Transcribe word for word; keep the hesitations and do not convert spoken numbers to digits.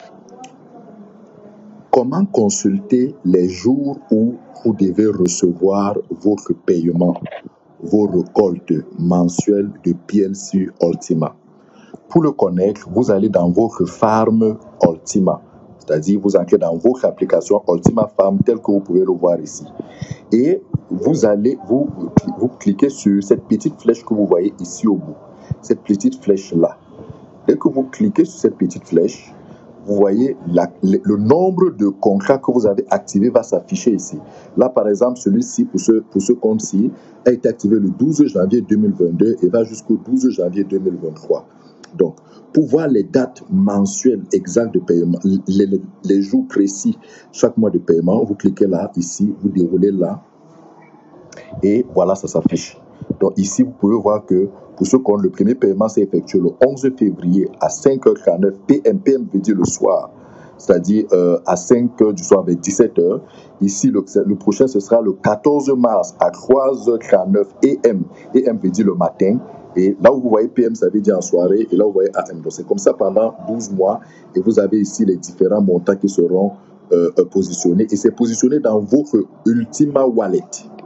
Comment consulter les jours où vous devez recevoir votre paiement, vos récoltes mensuelles de P L C Ultima? Pour le connaître, vous allez dans votre Farm Ultima, c'est-à-dire vous entrez dans votre application Ultima Farm telle que vous pouvez le voir ici. Et vous allez, vous, vous cliquez sur cette petite flèche que vous voyez ici au bout, cette petite flèche-là. Dès que vous cliquez sur cette petite flèche, vous voyez la, le, le nombre de contrats que vous avez activés va s'afficher ici. Là, par exemple, celui-ci, pour ce, pour ce compte-ci, a été activé le douze janvier deux mille vingt-deux et va jusqu'au douze janvier deux mille vingt-trois. Donc, pour voir les dates mensuelles exactes de paiement, les, les, les jours précis chaque mois de paiement, vous cliquez là, ici, vous déroulez là, et voilà, ça s'affiche. Donc ici, vous pouvez voir que pour ce compte, le premier paiement s'est effectué le onze février à cinq heures trente-neuf P M. P M veut dire le soir, c'est-à-dire euh, à cinq heures du soir avec dix-sept heures. Ici, le, le prochain, ce sera le quatorze mars à trois heures trente-neuf A M. A M veut dire le matin. Et là où vous voyez P M, ça veut dire en soirée. Et là où vous voyez A M. Donc c'est comme ça pendant douze mois. Et vous avez ici les différents montants qui seront euh, positionnés. Et c'est positionné dans votre Ultima Wallet.